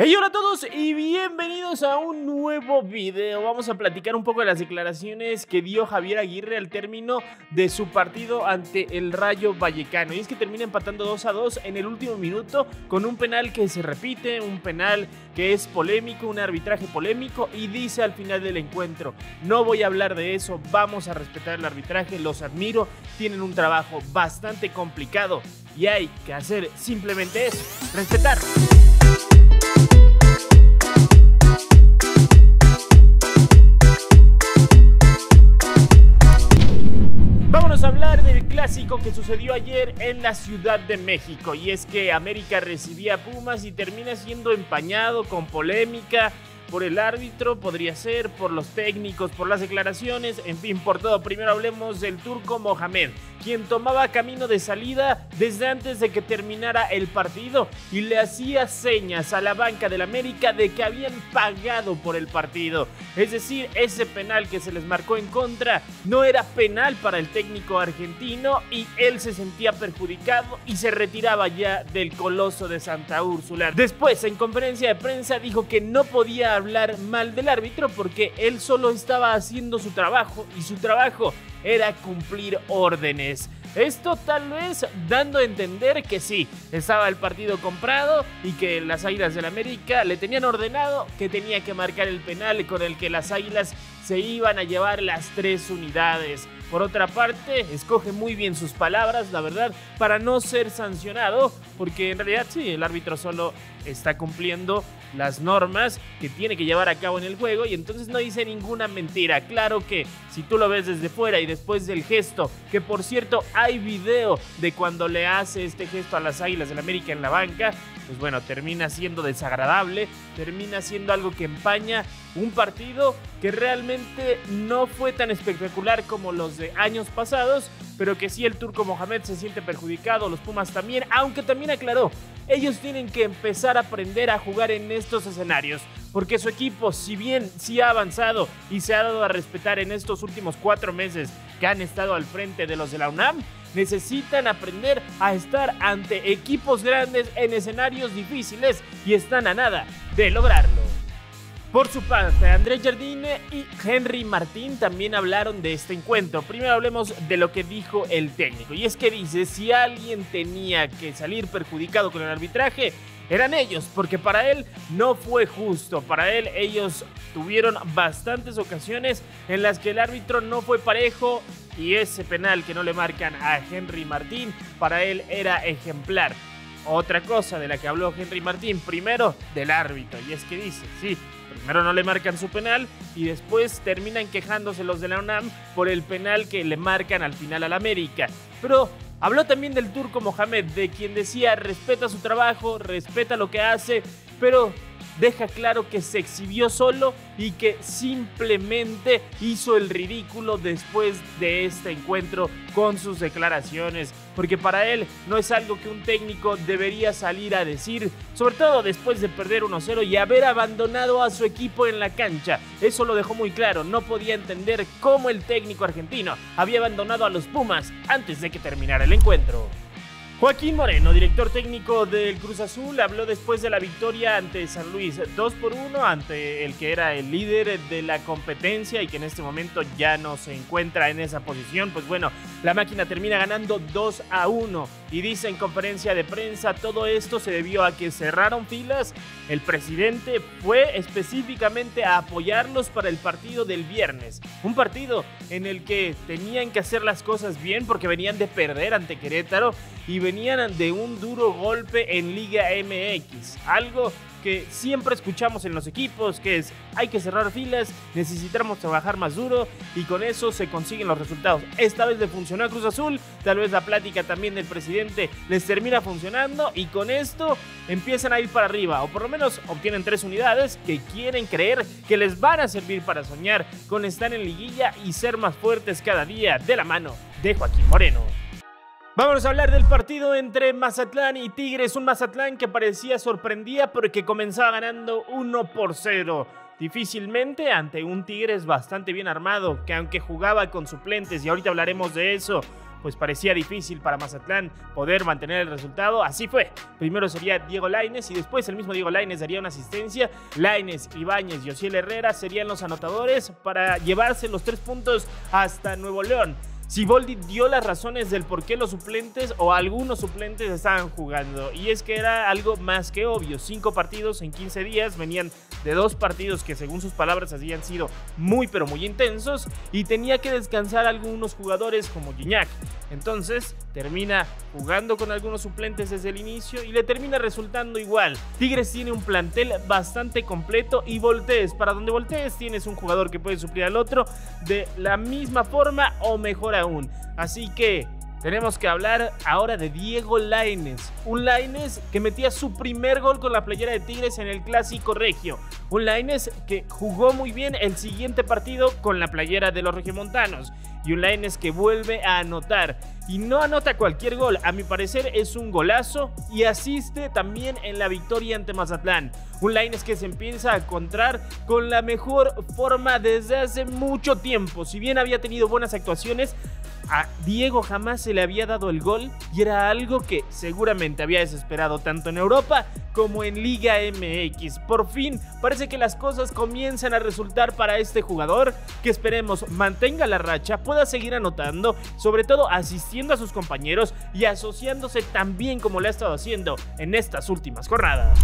Hey, hola a todos y bienvenidos a un nuevo video. Vamos a platicar un poco de las declaraciones que dio Javier Aguirre al término de su partido ante el Rayo Vallecano. Y es que termina empatando 2-2 en el último minuto con un penal que se repite, un penal que es polémico, un arbitraje polémico, y dice al final del encuentro: no voy a hablar de eso, vamos a respetar el arbitraje, los admiro, tienen un trabajo bastante complicado y hay que hacer simplemente eso, respetar. Vámonos a hablar del clásico que sucedió ayer en la Ciudad de México, y es que América recibía a Pumas y termina siendo empañado con polémica por el árbitro, podría ser, por los técnicos, por las declaraciones, en fin, por todo. Primero hablemos del turco Mohamed, quien tomaba camino de salida desde antes de que terminara el partido y le hacía señas a la banca del América de que habían pagado por el partido. Es decir, ese penal que se les marcó en contra no era penal para el técnico argentino y él se sentía perjudicado y se retiraba ya del Coloso de Santa Úrsula. Después, en conferencia de prensa, dijo que no podía hablar mal del árbitro porque él solo estaba haciendo su trabajo y su trabajo era cumplir órdenes. Esto tal vez dando a entender que sí, estaba el partido comprado y que las Águilas del América le tenían ordenado que tenía que marcar el penal con el que las Águilas se iban a llevar las 3 unidades. Por otra parte, escoge muy bien sus palabras, la verdad, para no ser sancionado, porque en realidad sí, el árbitro solo está cumpliendo las normas que tiene que llevar a cabo en el juego y entonces no dice ninguna mentira. Claro que si tú lo ves desde fuera y después del gesto, que por cierto hay video de cuando le hace este gesto a las Águilas del América en la banca, pues bueno, termina siendo desagradable, termina siendo algo que empaña un partido que realmente no fue tan espectacular como los de años pasados, pero que sí, el turco Mohamed se siente perjudicado, los Pumas también, aunque también aclaró: ellos tienen que empezar a aprender a jugar en estos escenarios, porque su equipo, si bien sí ha avanzado y se ha dado a respetar en estos últimos 4 meses que han estado al frente de los de la UNAM, necesitan aprender a estar ante equipos grandes en escenarios difíciles y están a nada de lograrlo. Por su parte, Andrés Jardine y Henry Martín también hablaron de este encuentro. Primero hablemos de lo que dijo el técnico, y es que dice: si alguien tenía que salir perjudicado con el arbitraje, eran ellos, porque para él no fue justo. Para él, ellos tuvieron bastantes ocasiones en las que el árbitro no fue parejo, y ese penal que no le marcan a Henry Martín, para él era ejemplar. Otra cosa de la que habló Henry Martín, primero del árbitro, y es que dice, sí, primero no le marcan su penal y después terminan quejándose los de la UNAM por el penal que le marcan al final al América. Pero habló también del turco Mohamed, de quien decía: respeta su trabajo, respeta lo que hace, pero deja claro que se exhibió solo y que simplemente hizo el ridículo después de este encuentro con sus declaraciones, porque para él no es algo que un técnico debería salir a decir, sobre todo después de perder 1-0 y haber abandonado a su equipo en la cancha. Eso lo dejó muy claro, no podía entender cómo el técnico argentino había abandonado a los Pumas antes de que terminara el encuentro. Joaquín Moreno, director técnico del Cruz Azul, habló después de la victoria ante San Luis 2-1 ante el que era el líder de la competencia y que en este momento ya no se encuentra en esa posición. Pues bueno, la máquina termina ganando 2-1 y dice en conferencia de prensa: todo esto se debió a que cerraron filas. El presidente fue específicamente a apoyarlos para el partido del viernes, un partido en el que tenían que hacer las cosas bien porque venían de perder ante Querétaro y venían de un duro golpe en Liga MX, algo que siempre escuchamos en los equipos, que es: hay que cerrar filas, necesitamos trabajar más duro y con eso se consiguen los resultados. Esta vez le funcionó a Cruz Azul, tal vez la plática también del presidente les termina funcionando y con esto empiezan a ir para arriba, o por lo menos obtienen 3 unidades que quieren creer que les van a servir para soñar con estar en liguilla y ser más fuertes cada día, de la mano de Joaquín Moreno. Vámonos a hablar del partido entre Mazatlán y Tigres, un Mazatlán que parecía sorprendía porque comenzaba ganando 1-0. Difícilmente ante un Tigres bastante bien armado, que aunque jugaba con suplentes, y ahorita hablaremos de eso, pues parecía difícil para Mazatlán poder mantener el resultado. Así fue. Primero sería Diego Lainez y después el mismo Diego Lainez daría una asistencia. Lainez, Ibáñez y Osiel Herrera serían los anotadores para llevarse los 3 puntos hasta Nuevo León. Siboldi dio las razones del por qué los suplentes o algunos suplentes estaban jugando, y es que era algo más que obvio. 5 partidos en 15 días, venían de 2 partidos que según sus palabras habían sido muy pero muy intensos, y tenía que descansar algunos jugadores como Gignac. Entonces termina jugando con algunos suplentes desde el inicio y le termina resultando igual. Tigres tiene un plantel bastante completo y voltees, para donde voltees tienes un jugador que puede suplir al otro de la misma forma o mejor aún. Así que tenemos que hablar ahora de Diego Lainez. Un Lainez que metía su primer gol con la playera de Tigres en el Clásico Regio. Un Lainez que jugó muy bien el siguiente partido con la playera de los regiomontanos. Y un Lainez que vuelve a anotar. Y no anota cualquier gol. A mi parecer es un golazo y asiste también en la victoria ante Mazatlán. Un Lainez que se empieza a encontrar con la mejor forma desde hace mucho tiempo. Si bien había tenido buenas actuaciones, a Diego jamás se le había dado el gol y era algo que seguramente había desesperado tanto en Europa como en Liga MX. Por fin parece que las cosas comienzan a resultar para este jugador, que esperemos mantenga la racha, pueda seguir anotando, sobre todo asistiendo a sus compañeros y asociándose tan bien como lo ha estado haciendo en estas últimas jornadas.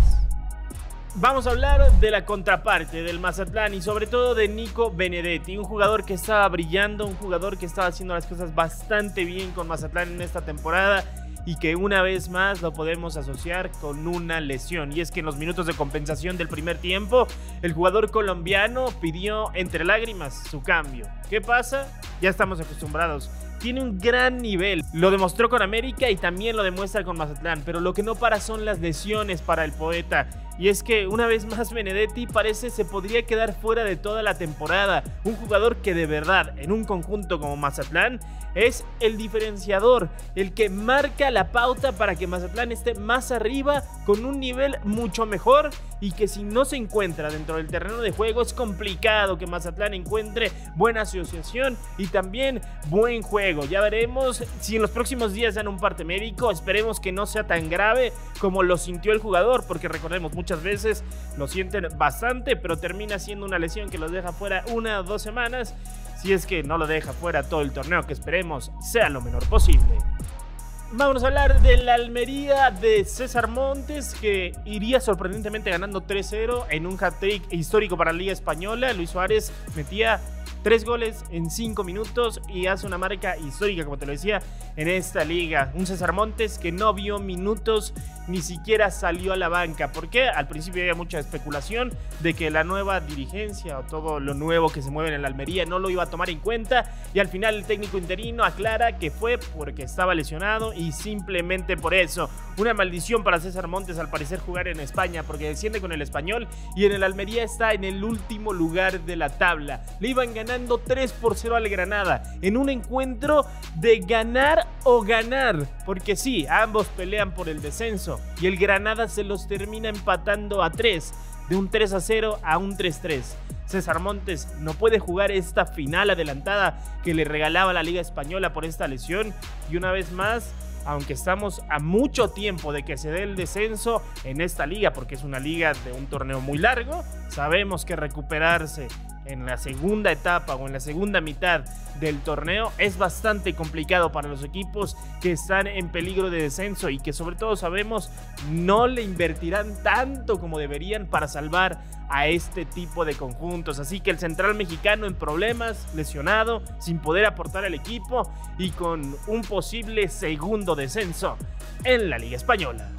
Vamos a hablar de la contraparte del Mazatlán y sobre todo de Nico Benedetti, un jugador que estaba brillando, un jugador que estaba haciendo las cosas bastante bien con Mazatlán en esta temporada y que una vez más lo podemos asociar con una lesión. Y es que en los minutos de compensación del primer tiempo, el jugador colombiano pidió entre lágrimas su cambio. ¿Qué pasa? Ya estamos acostumbrados. Tiene un gran nivel, lo demostró con América y también lo demuestra con Mazatlán, pero lo que no para son las lesiones para el poeta. Y es que una vez más Benedetti parece se podría quedar fuera de toda la temporada. Un jugador que de verdad en un conjunto como Mazatlán es el diferenciador, el que marca la pauta para que Mazatlán esté más arriba con un nivel mucho mejor, y que si no se encuentra dentro del terreno de juego es complicado que Mazatlán encuentre buena asociación y también buen juego. Ya veremos si en los próximos días dan un parte médico, esperemos que no sea tan grave como lo sintió el jugador, porque recordemos, muchas veces lo sienten bastante, pero termina siendo una lesión que los deja fuera 1 o 2 semanas, si es que no lo deja fuera todo el torneo, que esperemos sea lo menor posible. Vamos a hablar de la Almería de César Montes, que iría sorprendentemente ganando 3-0 en un hat-trick histórico para la Liga Española. Luis Suárez metía 3 goles en 5 minutos y hace una marca histórica, como te lo decía, en esta liga. Un César Montes que no vio minutos, ni siquiera salió a la banca. ¿Por qué? Al principio había mucha especulación de que la nueva dirigencia o todo lo nuevo que se mueve en la Almería no lo iba a tomar en cuenta, y al final el técnico interino aclara que fue porque estaba lesionado y simplemente por eso. Una maldición para César Montes al parecer jugar en España, porque desciende con el Español y en el Almería está en el último lugar de la tabla. Le iban ganando 3-0 al Granada en un encuentro de ganar o ganar, porque sí, ambos pelean por el descenso y el Granada se los termina empatando a 3, de un 3-0 a un 3-3. César Montes no puede jugar esta final adelantada que le regalaba la Liga Española por esta lesión, y una vez más, aunque estamos a mucho tiempo de que se dé el descenso en esta liga, porque es una liga de un torneo muy largo, sabemos que recuperarse en la segunda etapa o en la segunda mitad del torneo es bastante complicado para los equipos que están en peligro de descenso y que sobre todo sabemos no le invertirán tanto como deberían para salvar a este tipo de conjuntos. Así que el central mexicano en problemas, lesionado, sin poder aportar al equipo y con un posible segundo descenso en la Liga Española.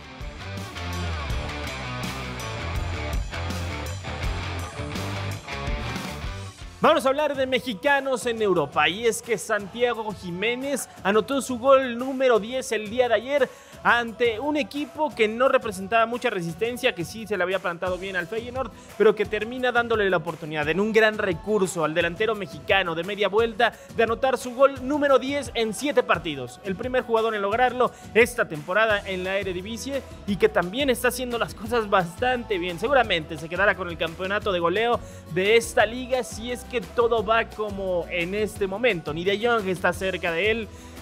Vamos a hablar de mexicanos en Europa, y es que Santiago Jiménez anotó su gol número 10 el día de ayer ante un equipo que no representaba mucha resistencia, que sí se le había plantado bien al Feyenoord, pero que termina dándole la oportunidad en un gran recurso al delantero mexicano de media vuelta de anotar su gol número 10 en 7 partidos. El primer jugador en lograrlo esta temporada en la Eredivisie, y que también está haciendo las cosas bastante bien. Seguramente se quedará con el campeonato de goleo de esta liga si es que todo va como en este momento. Ni De Jong está cerca de él,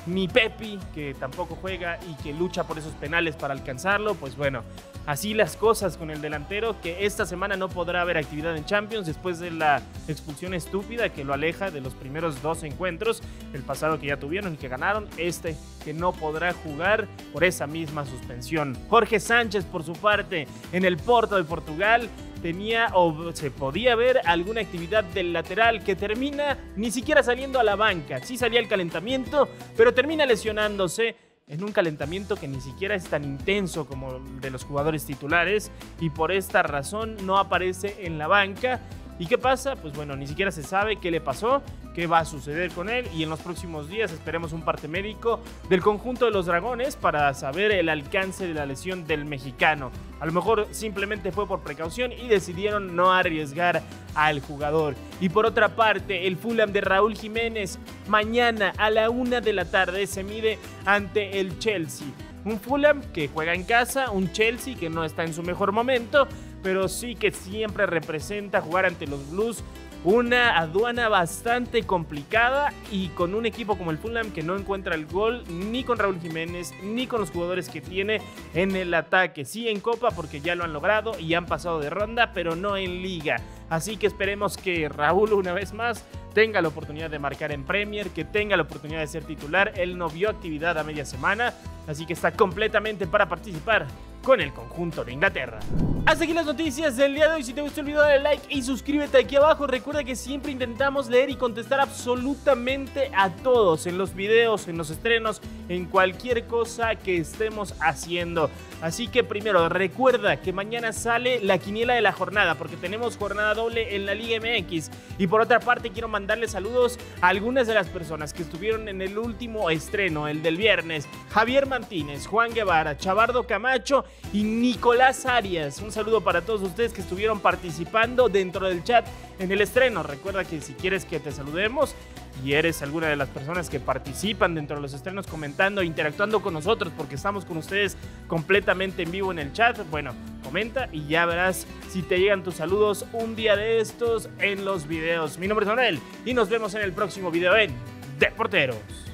ni Pepi, que tampoco juega y que lucha por esos penales para alcanzarlo. Pues bueno, así las cosas con el delantero, que esta semana no podrá haber actividad en Champions después de la expulsión estúpida que lo aleja de los primeros 2 encuentros, el pasado que ya tuvieron y que ganaron, este que no podrá jugar por esa misma suspensión. Jorge Sánchez, por su parte, en el Porto de Portugal, tenía o se podía ver alguna actividad del lateral que termina ni siquiera saliendo a la banca. Sí salía el calentamiento, pero termina lesionándose en un calentamiento que ni siquiera es tan intenso como el de los jugadores titulares, y por esta razón no aparece en la banca. ¿Y qué pasa? Pues bueno, ni siquiera se sabe qué le pasó, qué va a suceder con él, y en los próximos días esperemos un parte médico del conjunto de los Dragones para saber el alcance de la lesión del mexicano. A lo mejor simplemente fue por precaución y decidieron no arriesgar al jugador. Y por otra parte, el Fulham de Raúl Jiménez mañana a la 1 de la tarde se mide ante el Chelsea. Un Fulham que juega en casa, un Chelsea que no está en su mejor momento, pero sí que siempre representa jugar ante los Blues una aduana bastante complicada, y con un equipo como el Fulham que no encuentra el gol ni con Raúl Jiménez ni con los jugadores que tiene en el ataque. Sí en Copa porque ya lo han logrado y han pasado de ronda, pero no en Liga. Así que esperemos que Raúl una vez más tenga la oportunidad de marcar en Premier, que tenga la oportunidad de ser titular. Él no vio actividad a media semana, así que está completamente para participar con el conjunto de Inglaterra. Hasta aquí las noticias del día de hoy. Si te gustó el video, dale like y suscríbete aquí abajo. Recuerda que siempre intentamos leer y contestar absolutamente a todos en los videos, en los estrenos, en cualquier cosa que estemos haciendo. Así que primero, recuerda que mañana sale la quiniela de la jornada, porque tenemos jornada doble en la Liga MX. Y por otra parte, quiero mandarle saludos a algunas de las personas que estuvieron en el último estreno, el del viernes: Javier Martínez, Juan Guevara, Chavardo Camacho y Nicolás Arias. Un saludo para todos ustedes que estuvieron participando dentro del chat en el estreno. Recuerda que si quieres que te saludemos y eres alguna de las personas que participan dentro de los estrenos comentando e interactuando con nosotros, porque estamos con ustedes completamente en vivo en el chat, bueno, comenta y ya verás si te llegan tus saludos un día de estos en los videos. Mi nombre es Manuel y nos vemos en el próximo video en Deporteros.